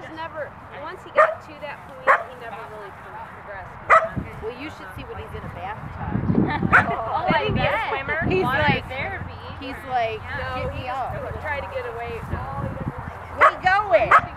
never, once he got to that point, he never really progressed. Well, you should see when he's in a bathtub. Oh, I bet. Swimmer. He's like, therapy. He's like, No, get me up. Try to get away. No. Where you going?